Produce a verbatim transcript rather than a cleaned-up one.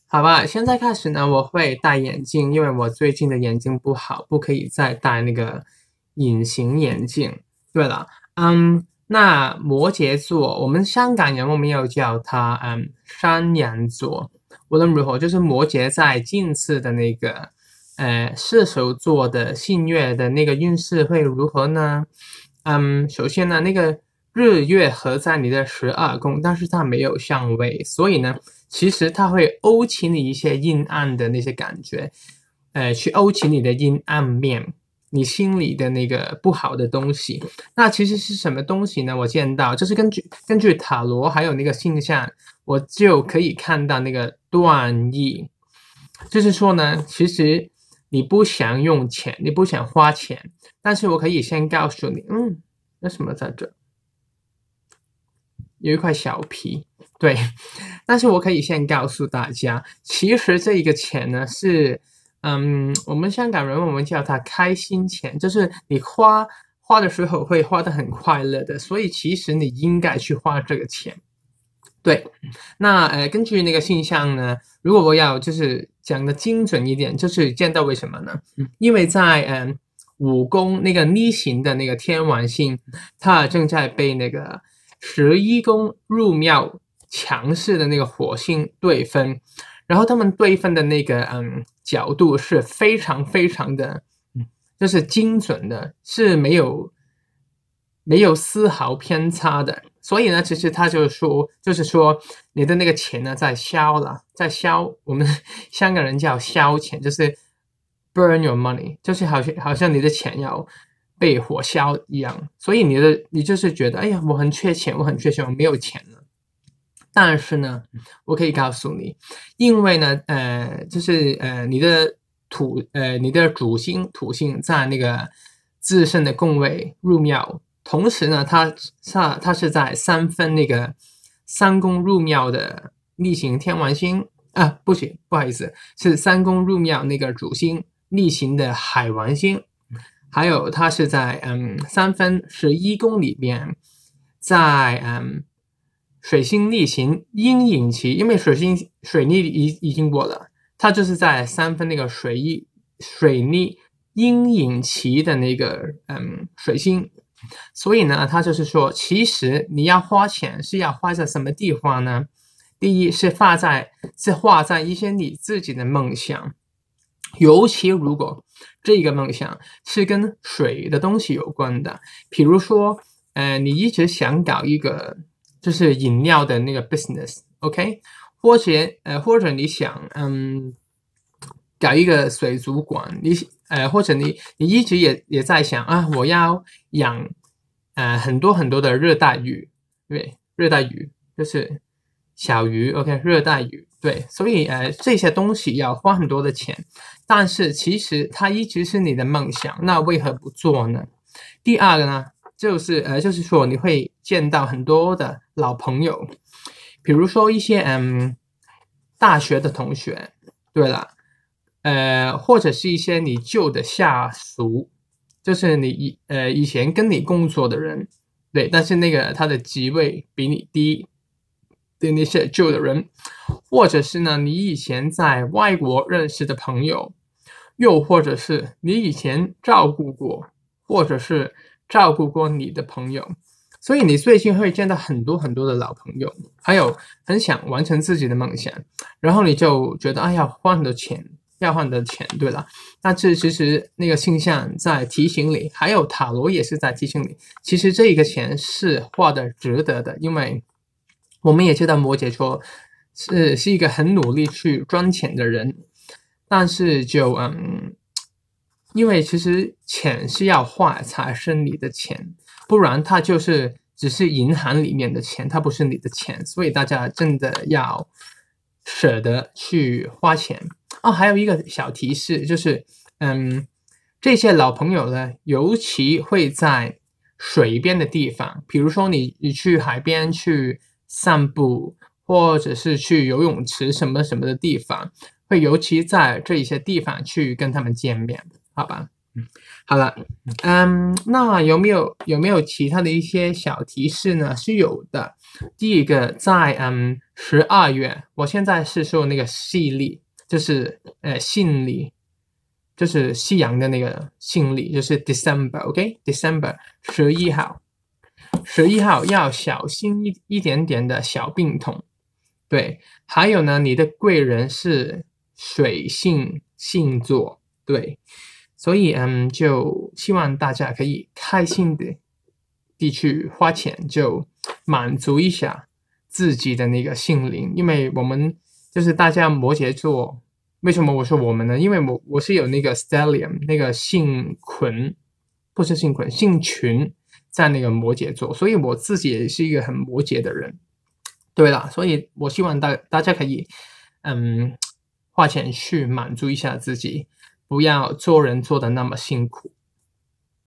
好吧，现在开始呢，我会戴眼镜，因为我最近的眼睛不好，不可以再戴那个隐形眼镜。对了，嗯，那摩羯座，我们香港人我们有叫他嗯山羊座。无论如何，就是摩羯在近次的那个呃射手座的新月的那个运势会如何呢？嗯，首先呢，那个日月合在你的十二宫，但是它没有相位，所以呢。其实它会勾起你一些阴暗的那些感觉，呃，去勾起你的阴暗面，你心里的那个不好的东西。那其实是什么东西呢？我见到就是根据根据塔罗还有那个星象，我就可以看到那个断意，就是说呢，其实你不想用钱，你不想花钱，但是我可以先告诉你，嗯，那什么在这？有一块小皮，对，但是我可以先告诉大家，其实这一个钱呢是，嗯，我们香港人我们叫它开心钱，就是你花花的时候会花得很快乐的，所以其实你应该去花这个钱。对，那呃，根据那个现象呢，如果我要就是讲的精准一点，就是见到为什么呢？因为在嗯、呃、五宫那个逆行的那个天王星，它正在被那个。十一宫入庙强势的那个火星对分，然后他们对分的那个嗯角度是非常非常的，就是精准的，是没有没有丝毫偏差的。所以呢，其实他就说，就是说你的那个钱呢在烧了，在烧，我们香港人叫烧钱，就是 burn your money，就是好像好像你的钱要。被火烧一样，所以你的你就是觉得，哎呀，我很缺钱，我很缺钱，我没有钱了。但是呢，我可以告诉你，因为呢，呃，就是呃，你的土呃，你的主星土星在那个自身的宫位入庙，同时呢，它它它是在三分那个三宫入庙的逆行天王星啊，不行，不好意思，是三宫入庙那个主星逆行的海王星。还有，它是在嗯三分十一宫里边，在嗯水星逆行阴影期，因为水星水逆已已经过了，它就是在三分那个水逆水逆阴影期的那个嗯水星，所以呢，它就是说，其实你要花钱是要花在什么地方呢？第一是花在是花在一些你自己的梦想。尤其如果这个梦想是跟水的东西有关的，比如说，呃，你一直想搞一个就是饮料的那个 business，OK，、okay? 或者呃，或者你想嗯搞一个水族馆，你呃，或者你你一直也也在想啊，我要养呃很多很多的热带鱼，对，热带鱼就是小鱼 ，OK， 热带鱼。对，所以呃这些东西要花很多的钱，但是其实它一直是你的梦想，那为何不做呢？第二个呢，就是呃就是说你会见到很多的老朋友，比如说一些嗯大学的同学，对了，呃或者是一些你旧的下属，就是你以呃以前跟你工作的人，对，但是那个他的职位比你低。的那些旧的人，或者是呢，你以前在外国认识的朋友，又或者是你以前照顾过，或者是照顾过你的朋友，所以你最近会见到很多很多的老朋友，还有很想完成自己的梦想，然后你就觉得哎呀，花很多钱，要花很多钱，对了，但是其实那个星象在提醒你，还有塔罗也是在提醒你，其实这一个钱是花的值得的，因为。我们也知道摩羯座是是一个很努力去赚钱的人，但是就嗯，因为其实钱是要花才是你的钱，不然它就是只是银行里面的钱，它不是你的钱，所以大家真的要舍得去花钱哦。还有一个小提示就是，嗯，这些老朋友呢，尤其会在水边的地方，比如说你你去海边去。散步，或者是去游泳池什么什么的地方，会尤其在这一些地方去跟他们见面，好吧？嗯，好了，嗯，那有没有有没有其他的一些小提示呢？是有的。第一个，在嗯十二月，我现在是说那个西历，就是呃信历，就是西洋的那个信历，就是 December，OK，December 十一号，十一号要小心一一点点的小病痛。对，还有呢，你的贵人是水性星座，对，所以嗯，就希望大家可以开心的地去花钱，就满足一下自己的那个心灵，因为我们就是大家摩羯座，为什么我说我们呢？因为我我是有那个 stellium 那个星群，不是星群，星群在那个摩羯座，所以我自己也是一个很摩羯的人。对啦，所以我希望大大家可以，嗯，花钱去满足一下自己，不要做人做的那么辛苦。